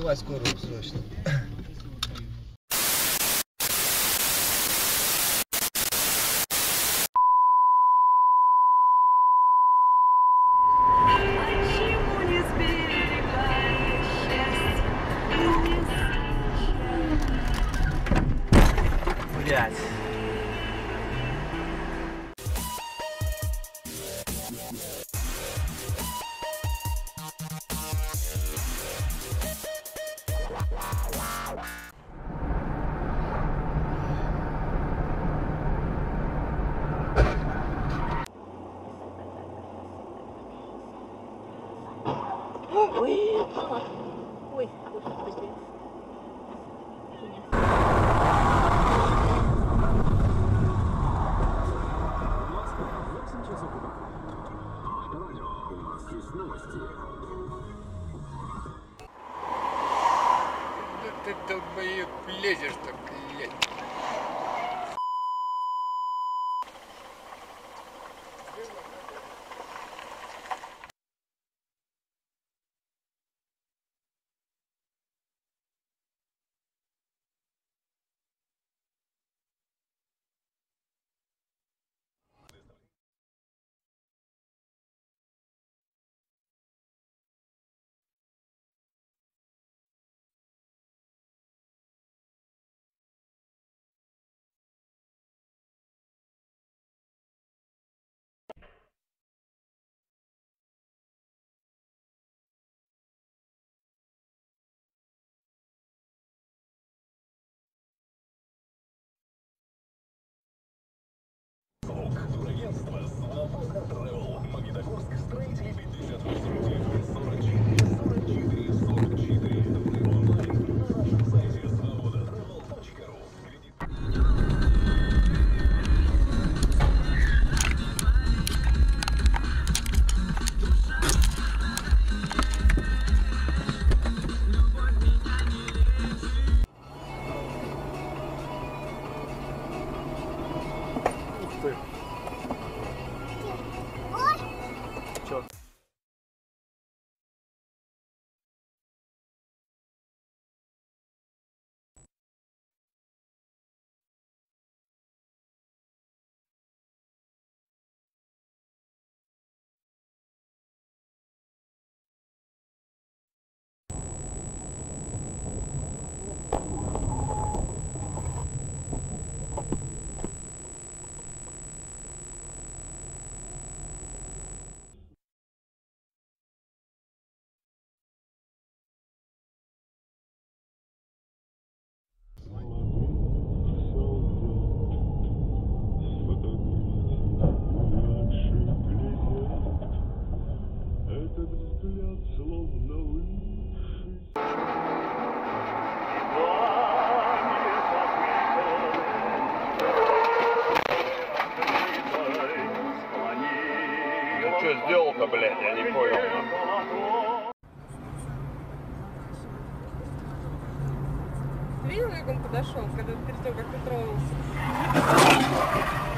Вызывай скорую срочно. Блять. Ой, господи. Да ты долбоеб лезешь-то, блядь. Агентство «Свобода Тревел». Магнитогорск, строителей 58-44-44-44. Вы онлайн на нашем сайте svobodatravel.ru. Ух ты. Чё? Этот взгляд словно высший. Ну что сделал-то, блядь, я не понял. Видел, как он подошел, когда перед тем, как ты тронулся?